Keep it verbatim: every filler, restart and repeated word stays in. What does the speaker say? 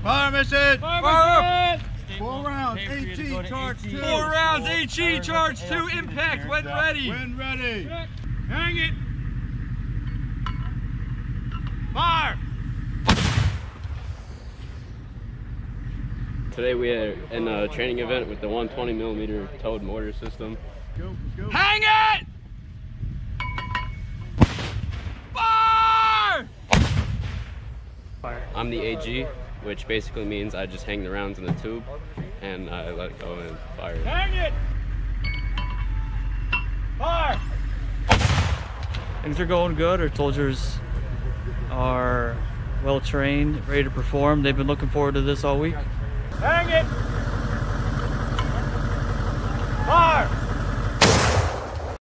Fire mission! Fire! Fire. Four rounds, H E, charge two. Four rounds, H E, charge two, impact, when ready. When ready. Hang it. Fire! Today we are in a training event with the one twenty millimeter towed mortar system. Go, go. Hang it! Fire! I'm the A G, which basically means I just hang the rounds in the tube and I let it go and fire. Hang it! Fire! Things are going good. Our soldiers are well trained, ready to perform. They've been looking forward to this all week. Hang it!